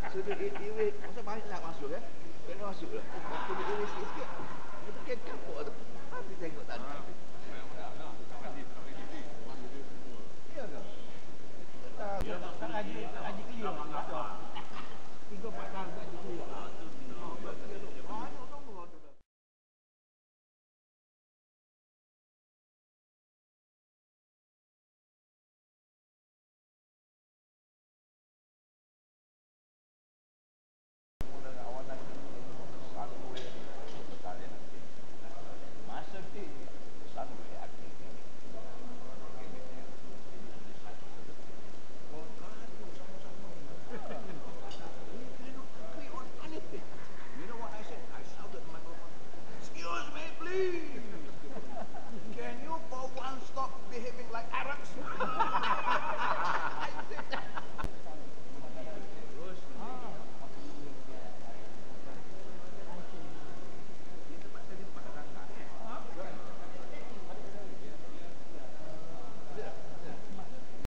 Sudut iris, masa banyak nak masuk kan? Kena masuk lah. Sudut iris sikit-sikit. Itu kan kapok tu. Habis tengok tadi. Iya ke? Tak. Tak haji clear. 3-4 tahun tak haji clear.